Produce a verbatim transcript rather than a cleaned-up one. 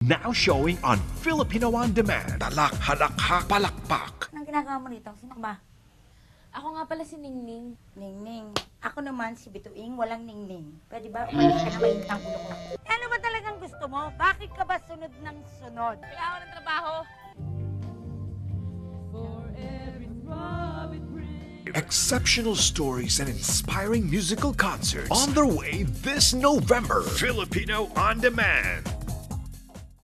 Now showing on Filipino On Demand. Talak, halakha, palakpak. Anong ginagawa mo rito? Sino ba? Ako nga pala si Ningning. Ningning. Ako naman si Bituing, walang ningning. Pwede ba umalis ka na mainit ang ulo ko? Eh, ano ba talagang gusto mo? Bakit ka ba sunod ng sunod? Kailangan ko ng trabaho. Exceptional stories and inspiring musical concerts on their way this November. Filipino On Demand.